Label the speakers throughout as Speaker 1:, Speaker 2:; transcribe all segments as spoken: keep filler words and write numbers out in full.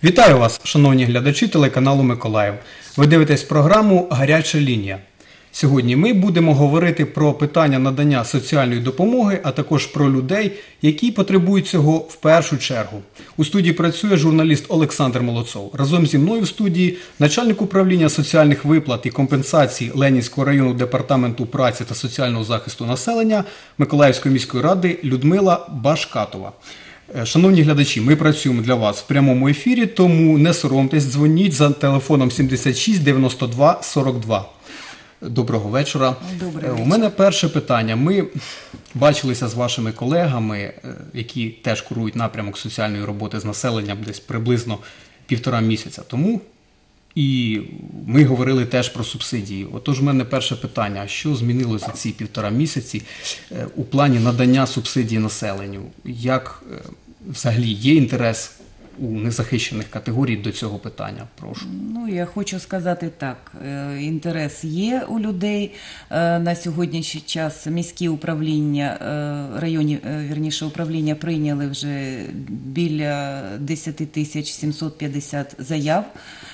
Speaker 1: Вітаю вас, шановні глядачі телеканалу Миколаїв. Ви дивитесь програму «Гаряча лінія». Сьогодні ми будемо говорити про питання надання соціальної допомоги, а також про людей, які потребують цього в першу чергу. У студії працює журналіст Олександр Молодцов. Разом зі мною в студії начальник управління соціальних виплат і компенсацій Ленінського районного департаменту праці та соціального захисту населення Миколаївської міської ради Людмила Башкатова. Шановні глядачі, ми працюємо для вас в прямому ефірі, тому не соромтесь, дзвоніть за телефоном сімдесят шість дев'яносто два сорок два. Доброго вечора.
Speaker 2: Добрий вечір.
Speaker 1: У мене перше питання. Ми бачилися з вашими колегами, які теж курують напрямок соціальної роботи з населенням десь приблизно півтора місяця тому. І ми говорили теж про субсидії. Отож, у мене перше питання. Що змінилося за ці півтора місяці у плані надання субсидій населенню? Як взагалі є інтерес у незахищених категорій до цього питання? Прошу.
Speaker 2: Ну, я хочу сказати так. Інтерес є у людей. На сьогоднішній час міські управління, районні, вірніше, управління прийняли вже біля десять тисяч сімсот п'ятдесят заяв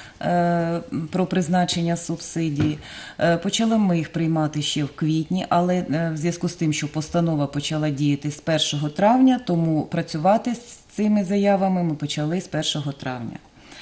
Speaker 2: про призначення субсидій. Почали ми їх приймати ще в квітні, але в зв'язку з тим, що постанова почала діяти з першого травня, тому працювати з цими заявами ми почали з першого травня.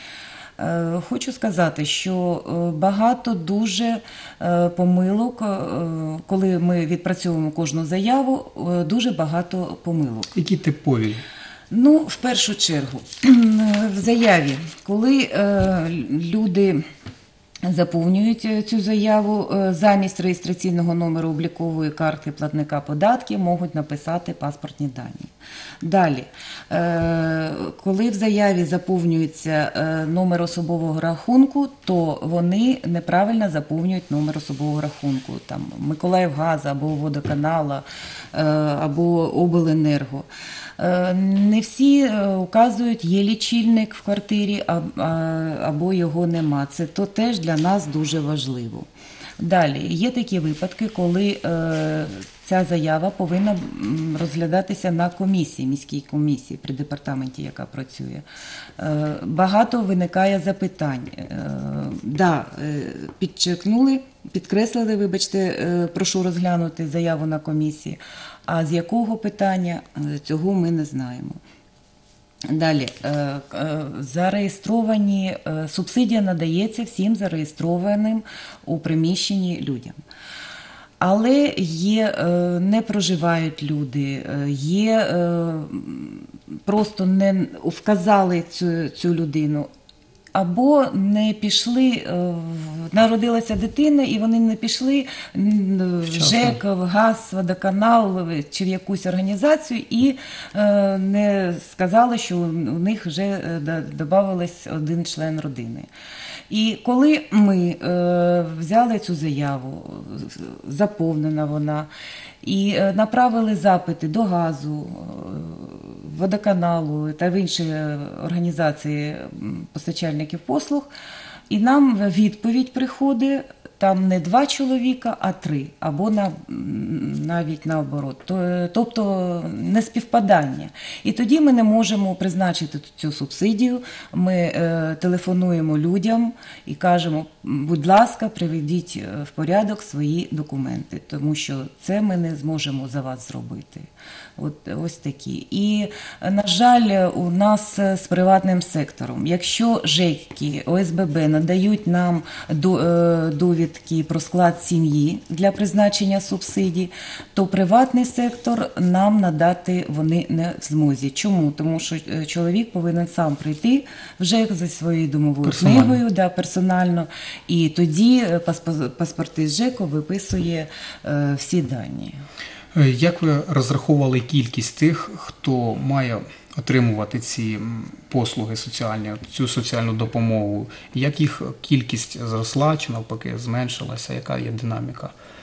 Speaker 2: Хочу сказати, що багато дуже помилок, коли ми відпрацьовуємо кожну заяву, дуже багато помилок.
Speaker 1: Які типові?
Speaker 2: Ну, в першу чергу, в заяві, коли е, люди заповнюють цю заяву, е, замість реєстраційного номеру облікової картки платника податків можуть написати паспортні дані. Далі, е, коли в заяві заповнюється е, номер особового рахунку, то вони неправильно заповнюють номер особового рахунку, там Миколаївгаз або Водоканала, е, або Обленерго. Не всі указують, є лічильник в квартирі або його нема. Це то теж для нас дуже важливо. Далі, є такі випадки, коли ця заява повинна розглядатися на комісії, міській комісії при департаменті, яка працює. Багато виникає запитань. Да, підчеркнули, підкреслили, вибачте, прошу розглянути заяву на комісії. А з якого питання, цього ми не знаємо. Далі, зареєстровані, субсидія надається всім зареєстрованим у приміщенні людям. Але є, не проживають люди, є, просто не вказали цю, цю людину, або не пішли, народилася дитина, і вони не пішли в ЖЕК, в ГАЗ, Водоканал чи в якусь організацію і не сказали, що у них вже додавалось один член родини. І коли ми взяли цю заяву, заповнена вона, і направили запити до ГАЗу, Водоканалу та в інші організації постачальників послуг, і нам відповідь приходить, там не два чоловіка, а три, або на, навіть наоборот. Тобто неспівпадання. І тоді ми не можемо призначити цю субсидію, ми е, телефонуємо людям і кажемо, будь ласка, приведіть в порядок свої документи, тому що це ми не зможемо за вас зробити. От, ось такі. І, на жаль, у нас з приватним сектором, якщо ЖЕКи, О С Б Б надають нам довідки про склад сім'ї для призначення субсидій, то приватний сектор нам надати вони не в змозі. Чому? Тому що чоловік повинен сам прийти в ЖЕК за своєю домовою
Speaker 1: персонально.
Speaker 2: книгою, да, персонально, і тоді паспорти з ЖЕКу виписує е, всі дані.
Speaker 1: Як ви розраховували кількість тих, хто має отримувати ці послуги соціальні, цю соціальну допомогу? Як їх кількість зросла чи навпаки зменшилася? Яка є динаміка?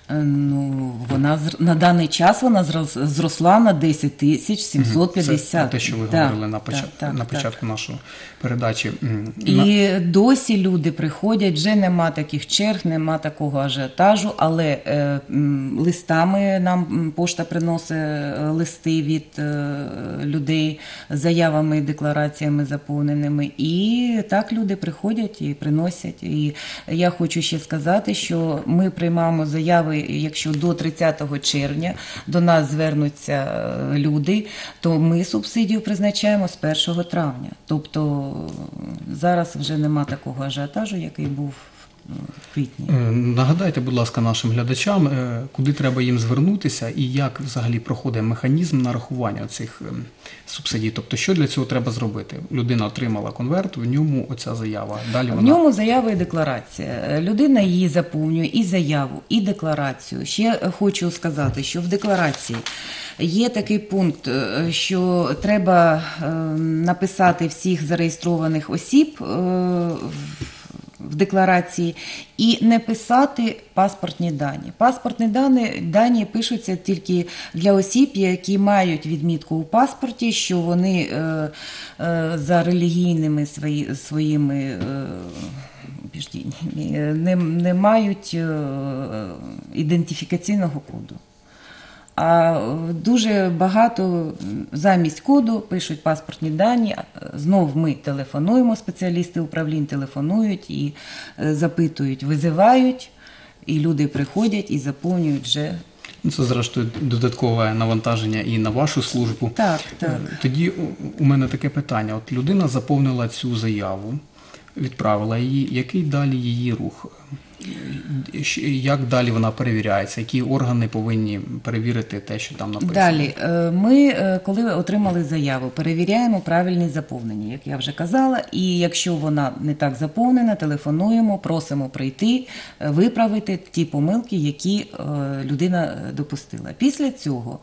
Speaker 2: Е, Ну, вона зр- на даний час вона зрос- зросла на десять тисяч сімсот п'ятдесят.
Speaker 1: Це те, що ви
Speaker 2: Так,
Speaker 1: говорили на, поч...
Speaker 2: так, так,
Speaker 1: на
Speaker 2: так.
Speaker 1: початку нашої передачі. М, на-
Speaker 2: І досі люди приходять, вже нема таких черг, нема такого ажіотажу, але е, м, листами нам м, пошта приносить е, листи від е, людей з заявами і деклараціями заповненими. І так люди приходять і приносять. І я хочу ще сказати, що ми приймаємо заяви, якщо до тридцятого червня до нас звернуться е, люди, то ми субсидію призначаємо з першого травня. Тобто зараз вже нема такого ажіотажу, який був в квітні.
Speaker 1: Е, Нагадайте, будь ласка, нашим глядачам, е, куди треба їм звернутися і як взагалі проходить механізм нарахування цих е, субсидій. Тобто, що для цього треба зробити? Людина отримала конверт, в ньому оця заява. Далі
Speaker 2: В
Speaker 1: вона...
Speaker 2: ньому заява і декларація. Людина її заповнює, і заяву, і декларацію. Ще хочу сказати, що в декларації є такий пункт, е, що треба е, написати всіх зареєстрованих осіб е, в декларації і не писати паспортні дані. Паспортні дані, дані пишуться тільки для осіб, які мають відмітку у паспорті, що вони е, е, за релігійними свої, своїми е, убіждіннями не, не мають е, ідентифікаційного коду. А дуже багато замість коду пишуть паспортні дані. Знов ми телефонуємо, спеціалісти управлінь телефонують і е, запитують, визивають, і люди приходять і заповнюють вже.
Speaker 1: Ну, це, зрештою, додаткове навантаження і на вашу службу.
Speaker 2: Так, так.
Speaker 1: Тоді у- у мене таке питання. От людина заповнила цю заяву, відправила її. Який далі її рух? Щ- Як далі вона перевіряється? Які органи повинні перевірити те, що там написано?
Speaker 2: Далі, е, ми, е, коли отримали заяву, перевіряємо правильність заповнення, як я вже казала, і якщо вона не так заповнена, телефонуємо, просимо прийти, е, виправити ті помилки, які е, людина допустила. Після цього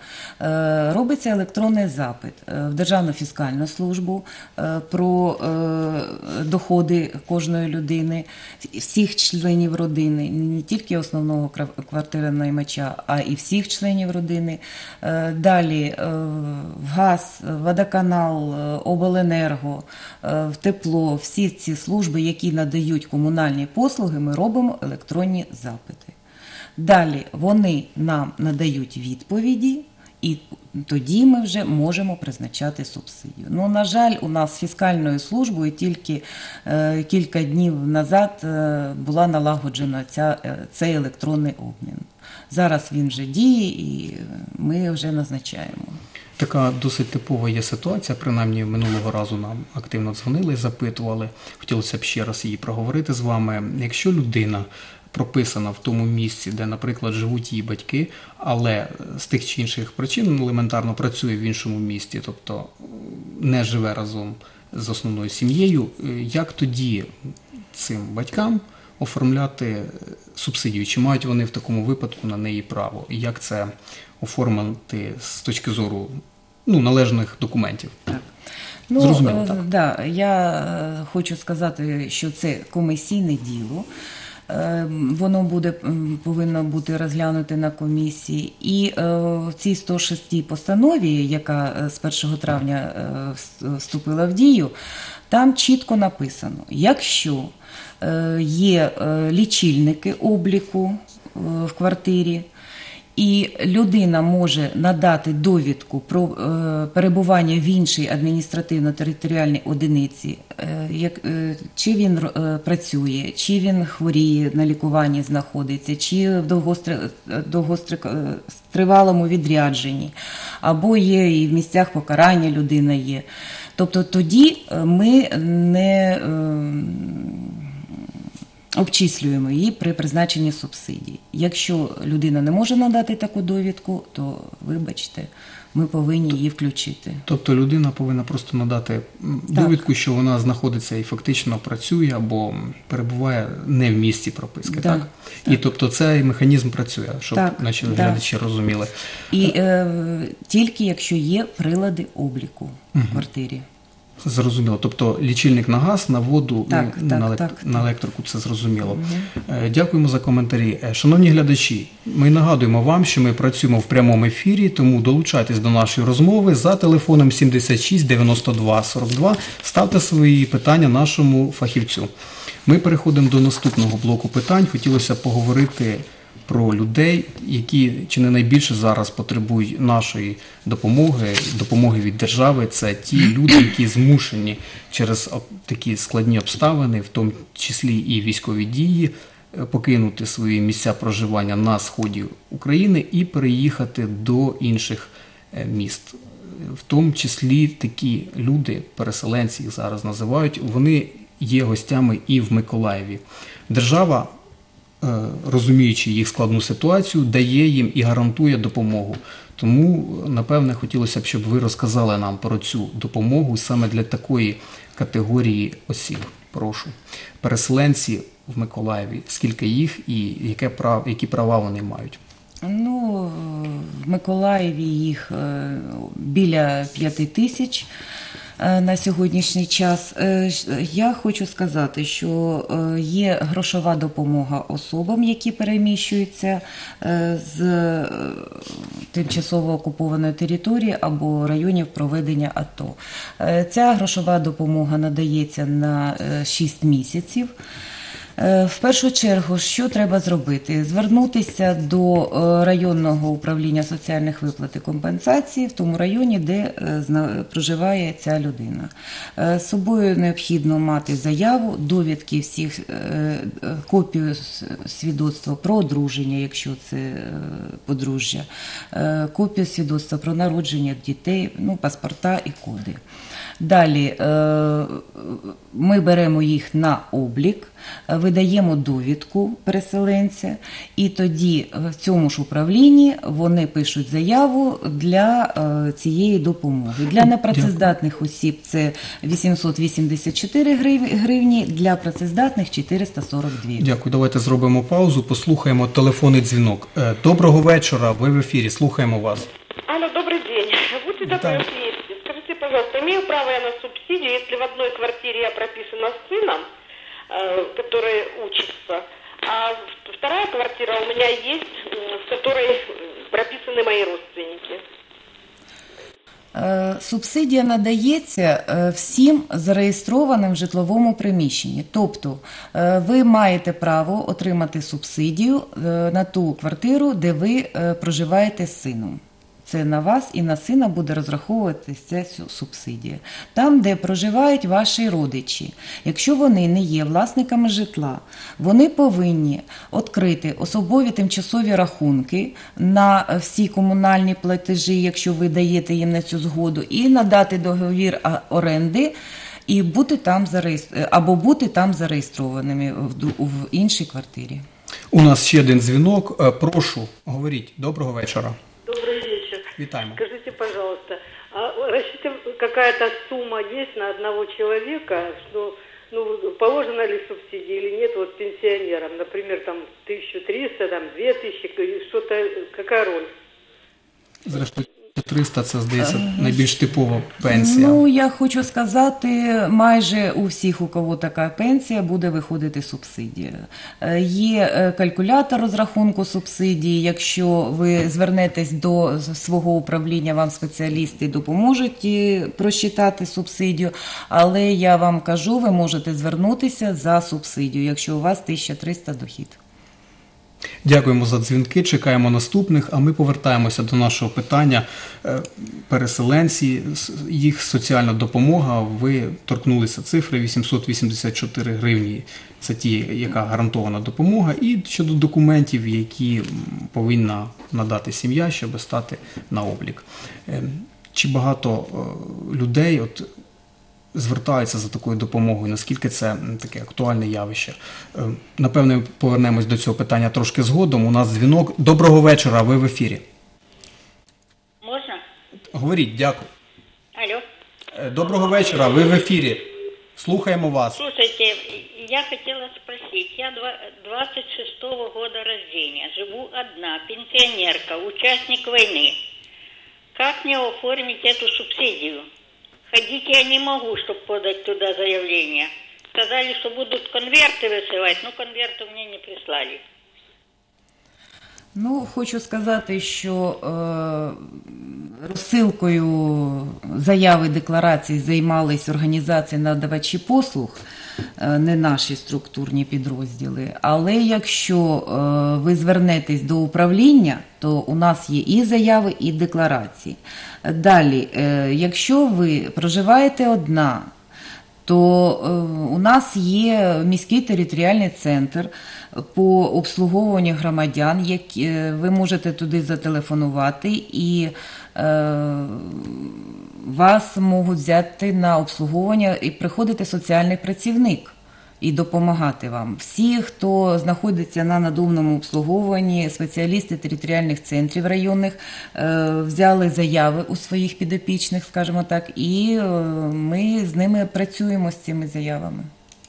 Speaker 2: е, робиться електронний запит е, в Державну фіскальну службу е, про е, доходи кожної людини, всіх членів родини, не тільки основного кра- квартиронаймача, а і всіх членів родини. Е, Далі е, в газ, водоканал, е, обленерго, е, в тепло, всі ці служби, які надають комунальні послуги, ми робимо електронні запити. Далі вони нам надають відповіді, і тоді ми вже можемо призначати субсидію. Ну, на жаль, у нас фіскальною службою тільки е, кілька днів назад е, була налагоджена ця, е, цей електронний обмін. Зараз він вже діє і ми вже назначаємо.
Speaker 1: Така досить типова є ситуація, принаймні минулого разу нам активно дзвонили, запитували. Хотілося б ще раз її проговорити з вами. Якщо людина прописана в тому місці, де, наприклад, живуть її батьки, але з тих чи інших причин елементарно працює в іншому місті, тобто не живе разом з основною сім'єю, як тоді цим батькам оформляти субсидію? Чи мають вони в такому випадку на неї право? І як це оформити з точки зору ну, належних документів?
Speaker 2: Так. Ну,
Speaker 1: Зрозуміло,
Speaker 2: е,
Speaker 1: так.
Speaker 2: да, я е, хочу сказати, що це комісійне діло. Е, Воно буде, м, повинно бути розглянуте на комісії. І е, в цій сто шостій постанові, яка е, з першого травня е, вс- вступила в дію, там чітко написано, якщо е, є е, лічильники обліку е, в квартирі, і людина може надати довідку про е, перебування в іншій адміністративно-територіальній одиниці, е, як, е, чи він е, працює, чи він хворіє, на лікуванні знаходиться, чи в довгостри- довгостривалому відрядженні, або є і в місцях покарання людина є. Тобто тоді е, ми не е, обчислюємо її при призначенні субсидій. Якщо людина не може надати таку довідку, то, вибачте, ми повинні її включити.
Speaker 1: Тобто людина повинна просто надати м, довідку, що вона знаходиться і фактично працює або перебуває не в місці прописки,
Speaker 2: Да,
Speaker 1: так? І тобто цей механізм працює, щоб
Speaker 2: Так,
Speaker 1: наші
Speaker 2: да.
Speaker 1: глядачі розуміли.
Speaker 2: І е, тільки якщо є прилади обліку в квартирі.
Speaker 1: Зрозуміло. Тобто лічильник на газ, на воду,
Speaker 2: Так,
Speaker 1: і
Speaker 2: так,
Speaker 1: на, елект...
Speaker 2: так,
Speaker 1: на електрику, це зрозуміло. Е, Дякуємо за коментарі. Е, Шановні глядачі, ми нагадуємо вам, що ми працюємо в прямому ефірі, тому долучайтесь до нашої розмови за телефоном сімдесят шість дев'яносто два сорок два, ставте свої питання нашому фахівцю. Ми переходимо до наступного блоку питань. Хотілося поговорити про людей, які чи не найбільше зараз потребують нашої допомоги, допомоги від держави. Це ті люди, які змушені через такі складні обставини, в тому числі і військові дії, покинути свої місця проживання на сході України і переїхати до інших міст. В тому числі такі люди, переселенці їх зараз називають, вони є гостями і в Миколаєві. Держава, розуміючи їх складну ситуацію, дає їм і гарантує допомогу. Тому, напевне, хотілося б, щоб ви розказали нам про цю допомогу саме для такої категорії осіб. Прошу. Переселенці в Миколаєві, скільки їх і яке прав, які права вони мають?
Speaker 2: Ну, в Миколаєві їх е, біля п'яти тисяч е, на сьогоднішній час. Е, Я хочу сказати, що е, є грошова допомога особам, які переміщуються е, з е, тимчасово окупованої території або районів проведення АТО. Е, Ця грошова допомога надається на е, шість місяців. В першу чергу, що треба зробити? Звернутися до районного управління соціальних виплат і компенсації в тому районі, де проживає ця людина. З собою необхідно мати заяву, довідки всіх, копію свідоцтва про одруження, якщо це подружжя, копію свідоцтва про народження дітей, ну, паспорта і коди. Далі ми беремо їх на облік, видаємо довідку переселенця, і тоді в цьому ж управлінні вони пишуть заяву для цієї допомоги. Для непрацездатних осіб це вісімсот вісімдесят чотири гривні, для працездатних чотириста сорок дві.
Speaker 1: Дякую. Давайте зробимо паузу, послухаємо телефонний дзвінок. Доброго вечора, ви в ефірі, слухаємо вас.
Speaker 3: Алло, добрый день. Будьте добры, вместе. Скажите, пожалуйста, имею право я на субсидию, если в одной квартире я прописана с сыном, э, который учится, а вторая квартира у меня есть, в которой прописаны мои родственники?
Speaker 2: Субсидія надається всім зареєстрованим в житловому приміщенні. Тобто ви маєте право отримати субсидію на ту квартиру, де ви проживаєте з сином. Це на вас і на сина буде розраховуватися ця субсидія. Там, де проживають ваші родичі, якщо вони не є власниками житла, вони повинні відкрити особові тимчасові рахунки на всі комунальні платежі, якщо ви даєте їм на цю згоду, і надати договір оренди, і бути там зареєстр... або бути там зареєстрованими в іншій квартирі.
Speaker 1: У нас ще один дзвінок. Прошу, говоріть. Доброго вечора.
Speaker 3: Добрый вечер.
Speaker 1: Витаем.
Speaker 3: Скажите, пожалуйста, а рассчитан какая-то сумма есть на одного человека, что, ну, положена ли субсидия или нет вот пенсионерам, например, там тысяча триста, там две тысячи, что-то, какая роль?
Speaker 1: Зрештою, триста – це, здається, найбільш типова пенсія.
Speaker 2: Ну, я хочу сказати, майже у всіх, у кого така пенсія, буде виходити субсидія. Є калькулятор розрахунку субсидії. Якщо ви звернетесь до свого управління, вам спеціалісти допоможуть просчитати субсидію. Але я вам кажу, ви можете звернутися за субсидію, якщо у вас тисяча триста дохід.
Speaker 1: Дякуємо за дзвінки, чекаємо наступних, а ми повертаємося до нашого питання. Переселенці, їх соціальна допомога, ви торкнулися цифри вісімсот вісімдесят чотири гривні, це ті, яка гарантована допомога, і щодо документів, які повинна надати сім'я, щоб стати на облік. Чи багато людей от звертаються за такою допомогою, наскільки це таке актуальне явище? Напевне, повернемось до цього питання трошки згодом. У нас дзвінок. Доброго вечора, ви в ефірі.
Speaker 3: Можна?
Speaker 1: Говоріть, дякую.
Speaker 3: Алло.
Speaker 1: Доброго вечора, ви в ефірі. Слухаємо вас.
Speaker 4: Слушайте, я хотела спросить, я двадцать шестого года рождения, живу одна, пенсионерка, участник войны. Как мне оформить эту субсидию? ходить я не могу, чтобы подать туда заявление. Сказали, что будут конверты высылать, но конверты мне не прислали.
Speaker 2: Ну, хочу сказати, що е, розсилкою заяви декларацій займались організації надавачі послуг, е, не наші структурні підрозділи. Але якщо е, ви звернетесь до управління, то у нас є і заяви, і декларації. Далі, е, якщо ви проживаєте одна, то е, у нас є міський територіальний центр по обслуговуванню громадян, які, ви можете туди зателефонувати і е, вас можуть взяти на обслуговування і приходити соціальний працівник і допомагати вам. Всі, хто знаходиться на надомному обслуговуванні, спеціалісти територіальних центрів районних, е, взяли заяви у своїх підопічних, скажімо так, і е, ми з ними працюємо з цими заявами.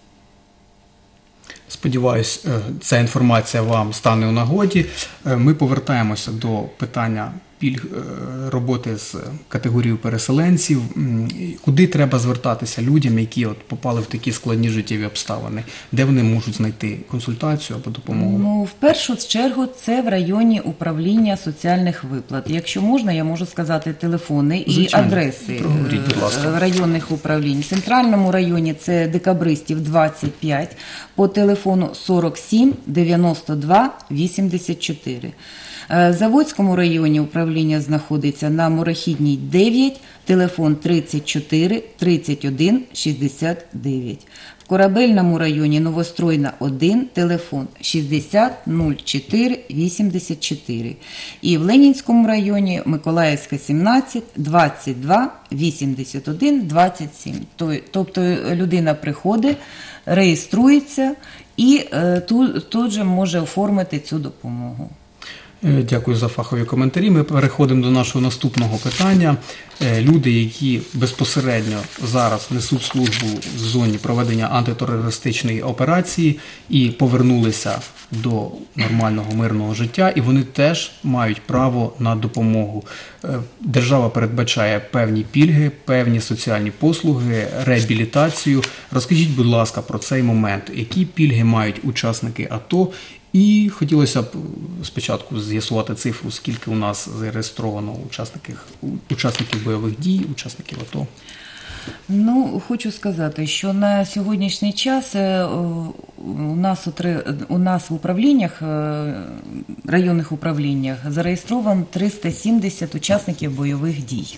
Speaker 1: Сподіваюсь, ця інформація вам стане у нагоді. Ми повертаємося до питання пільг роботи з категорією переселенців. Куди треба звертатися людям, які от попали в такі складні життєві обставини? Де вони можуть знайти консультацію або допомогу?
Speaker 2: Ну, в першу чергу, це в районі управління соціальних виплат. Якщо можна, я можу сказати телефони
Speaker 1: Звичайно.
Speaker 2: і адреси
Speaker 1: Проговоріть, будь ласка.
Speaker 2: районних управлінь. В центральному районі це Декабристів двадцять п'ять по телефону сорок сім дев'яносто два вісімдесят чотири. В Заводському районі управління знаходиться на Мурахідній дев'ять, телефон тридцять чотири тридцять один шістдесят дев'ять. В Корабельному районі Новостройна один, телефон шістдесят нуль чотири вісімдесят чотири. І в Ленінському районі Миколаївська сімнадцять, двадцять два вісімдесят один двадцять сім. Тобто людина приходить, реєструється і тут, тут же може оформити цю допомогу.
Speaker 1: Дякую за фахові коментарі. Ми переходимо до нашого наступного питання. Люди, які безпосередньо зараз несуть службу в зоні проведення антитерористичної операції і повернулися до нормального мирного життя, і вони теж мають право на допомогу. Держава передбачає певні пільги, певні соціальні послуги, реабілітацію. Розкажіть, будь ласка, про цей момент. Які пільги мають учасники АТО? І хотілося б спочатку з'ясувати цифру, скільки у нас зареєстровано учасників, учасників бойових дій, учасників АТО.
Speaker 2: Ну, хочу сказати, що на сьогоднішній час у нас, у нас в управліннях, районних управліннях зареєстровано триста сімдесят учасників бойових дій.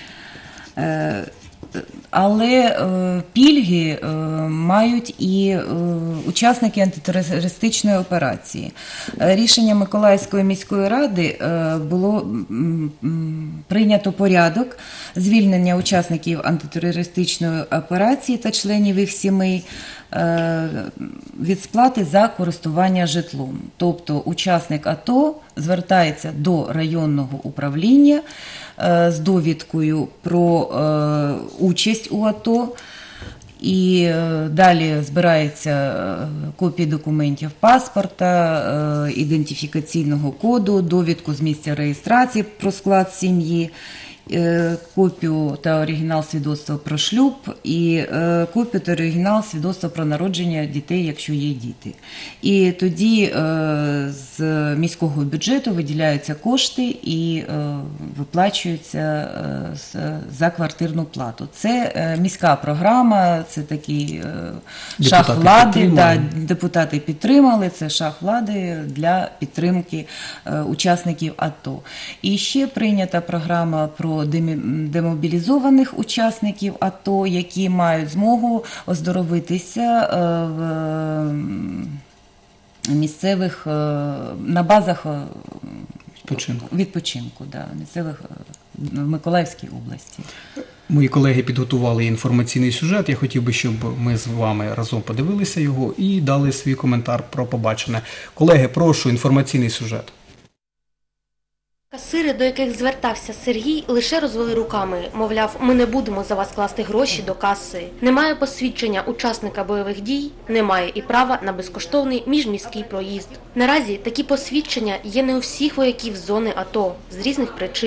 Speaker 2: Але е, пільги е, мають і е, учасники антитерористичної операції. Рішенням Миколаївської міської ради е, було м, м, прийнято порядок звільнення учасників антитерористичної операції та членів їх сімей е, від сплати за користування житлом. Тобто учасник АТО звертається до районного управління з довідкою про е, участь у АТО, і е, далі збирається копії документів паспорта, е, ідентифікаційного коду, довідку з місця реєстрації про склад сім'ї, е, копію та оригінал свідоцтва про шлюб і е, копію та оригінал свідоцтва про народження дітей, якщо є діти. І тоді е, з міського бюджету виділяються кошти і е, виплачуються е, за квартирну плату. Це е, міська програма, це такий е, шаг влади, да, депутати підтримали, це шаг влади для підтримки е, учасників АТО. І ще прийнята програма про демобілізованих учасників АТО, які мають змогу оздоровитися в місцевих, на базах
Speaker 1: відпочинку,
Speaker 2: відпочинку да, місцевих в Миколаївській області.
Speaker 1: Мої колеги підготували інформаційний сюжет. Я хотів би, щоб ми з вами разом подивилися його і дали свій коментар про побачене. Колеги, прошу, інформаційний сюжет.
Speaker 5: Касири, до яких звертався Сергій, лише розвели руками. Мовляв, ми не будемо за вас класти гроші до каси. Немає посвідчення учасника бойових дій, немає і права на безкоштовний міжміський проїзд. Наразі такі посвідчення є не у всіх вояків зони АТО з різних причин.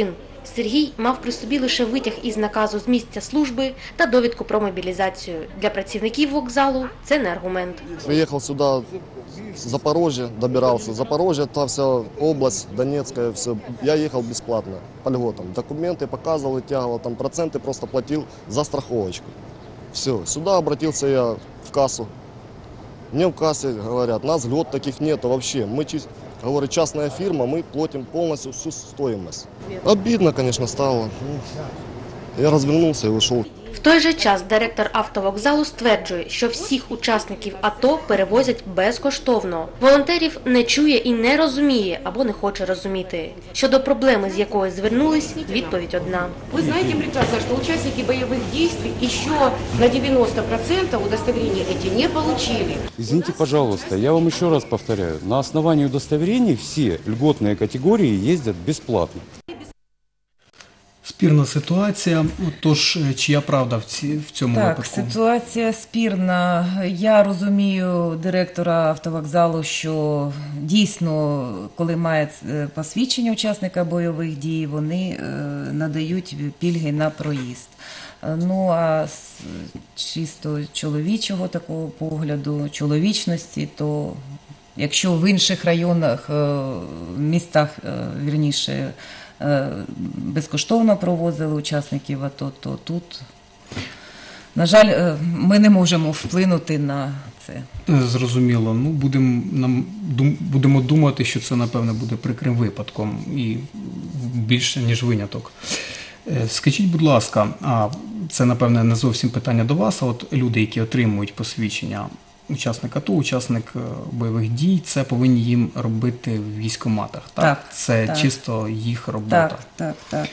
Speaker 5: Сергій мав при собі лише витяг із наказу з місця служби та довідку про мобілізацію. Для працівників вокзалу це не аргумент.
Speaker 6: Приехал сюда с Запорожья, добирался. Запорожье, это вся область, Донецкая, все. Я ехал бесплатно, по льготам. Документы показывал, вытягивал, там проценты просто платил за страховочку. Все, сюда обратился я в кассу. Мне в кассе говорят, нас льгот таких нету вообще. Мы, чис- говорю, частная фирма, мы платим полностью всю стоимость. Обидно, конечно, стало. Ну, я развернулся и ушел.
Speaker 5: В той же час директор автовокзалу стверджує, що всіх учасників АТО перевозять безкоштовно. Волонтерів не чує і не розуміє або не хоче розуміти. Щодо проблеми, з якою звернулись, відповідь одна.
Speaker 7: Вы знаете прекрасно, что участники боевых действий еще на девяносто процентов удостоверения эти не получили.
Speaker 8: Извините, пожалуйста, я вам еще раз повторяю. На основании удостоверений все льготные категории ездят бесплатно.
Speaker 1: Спірна ситуація. Тож, чия правда в, ці, в цьому
Speaker 2: Так,
Speaker 1: випадку?
Speaker 2: ситуація спірна. Я розумію директора автовокзалу, що дійсно, коли має е, посвідчення учасника бойових дій, вони е, надають пільги на проїзд. Е, Ну, а з чисто чоловічого такого погляду, чоловічності, то якщо в інших районах, е, містах, е, вірніше, е, безкоштовно провозили учасників АТО, то тут, на жаль, е, ми не можемо вплинути на це.
Speaker 1: Зрозуміло. Ну, будемо, нам, дум, будемо думати, що це, напевне, буде прикрим випадком і більше, ніж виняток. Е, Скажіть, будь ласка, а це, напевне, не зовсім питання до вас, а от люди, які отримують посвідчення учасник АТО, учасник е, бойових дій, це повинні їм робити в військкоматах, так?
Speaker 2: Так,
Speaker 1: Це
Speaker 2: так.
Speaker 1: чисто їх робота.
Speaker 2: Так, так, так.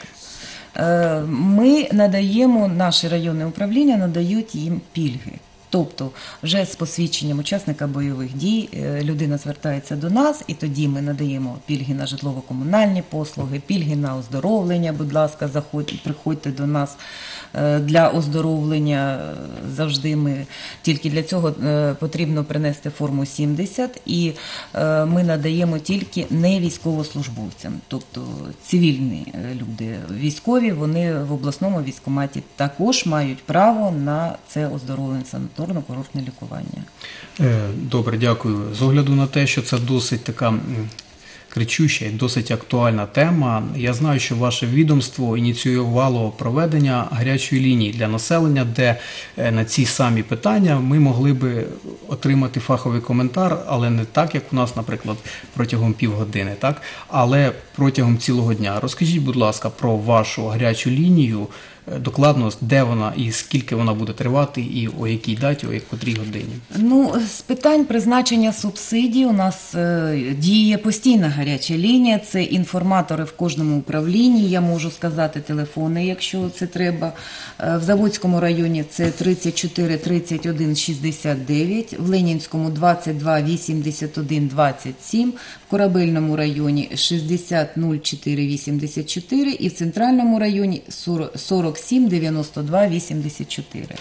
Speaker 2: Е, Ми надаємо, наші районні управління надають їм пільги. Тобто вже з посвідченням учасника бойових дій е, людина звертається до нас, і тоді ми надаємо пільги на житлово-комунальні послуги, пільги на оздоровлення, будь ласка, заходьте, приходьте до нас е, для оздоровлення. Завжди ми, тільки для цього е, потрібно принести форму сімдесят, і е, ми надаємо тільки не військовослужбовцям, тобто цивільні е, люди. Військові, вони в обласному військкоматі також мають право на це оздоровлення, санаторно-курортне лікування.
Speaker 1: Е, Добре, дякую. З огляду на те, що це досить така м, кричуща і досить актуальна тема, я знаю, що ваше відомство ініціювало проведення гарячої лінії для населення, де е, на ці самі питання ми могли би отримати фаховий коментар, але не так, як у нас, наприклад, протягом півгодини, так? Але протягом цілого дня. Розкажіть, будь ласка, про вашу гарячу лінію, е, докладно, де вона і скільки вона буде тривати, і о якій даті, о котрій годині.
Speaker 2: Ну, з питань призначення субсидій у нас е, діє постійна гаряча лінія, це інформатори в кожному управлінні, я можу сказати телефони, якщо це треба. Е, в Заводському районі це тридцять чотири тридцять один шістдесят дев'ять, в Ленінському двадцять два вісімдесят один двадцять сім, в Корабельному районі шістдесят нуль чотири вісімдесят чотири і в Центральному районі сорок сім дев'яносто два вісімдесят чотири.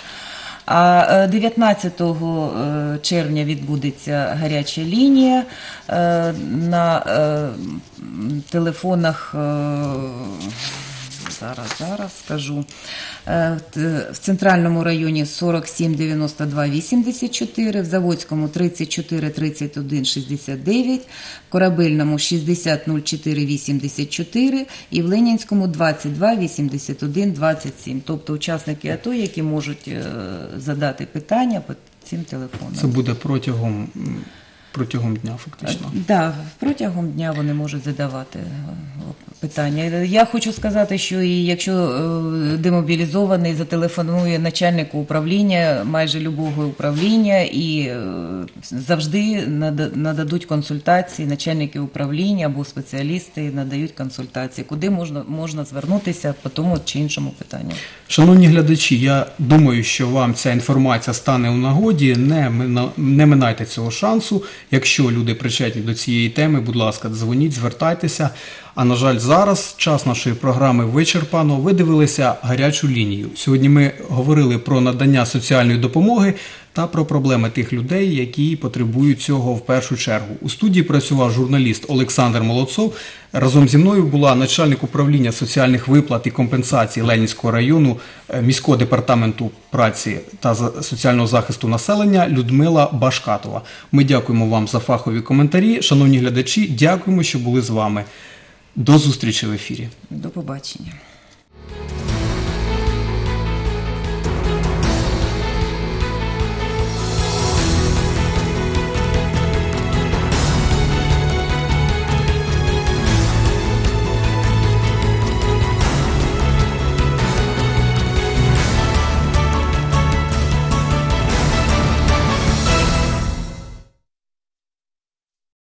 Speaker 2: А е, дев'ятнадцятого червня відбудеться гаряча лінія е, на е, телефонах, е, зараз, зараз скажу, е, т- в Центральному районі сорок сім дев'яносто два вісімдесят чотири, в Заводському тридцять чотири тридцять один шістдесят дев'ять, в Корабельному шістдесят нуль чотири вісімдесят чотири і в Ленінському двадцять два вісімдесят один двадцять сім. Тобто учасники АТО, які можуть е, задати питання по цим телефонам.
Speaker 1: Це буде протягом, м, протягом дня, фактично.
Speaker 2: Так, да, протягом дня вони можуть задавати е, питання. Я хочу сказати, що і якщо е, демобілізований зателефонує начальнику управління, майже любого управління, і е, завжди нада- нададуть консультації, начальники управління або спеціалісти надають консультації, куди можна, можна звернутися по тому чи іншому питанню.
Speaker 1: Шановні глядачі, я думаю, що вам ця інформація стане у нагоді. Не, мина- не минайте цього шансу. Якщо люди причетні до цієї теми, будь ласка, дзвоніть, звертайтеся. А на жаль, зараз час нашої програми вичерпано. Ви дивилися «Гарячу лінію». Сьогодні ми говорили про надання соціальної допомоги та про проблеми тих людей, які потребують цього в першу чергу. У студії працював журналіст Олександр Молодцов. Разом зі мною була начальник управління соціальних виплат і компенсацій Ленінського району міського департаменту праці та соціального захисту населення Людмила Башкатова. Ми дякуємо вам за фахові коментарі. Шановні глядачі, дякуємо, що були з вами. До зустрічі в ефірі.
Speaker 2: До побачення.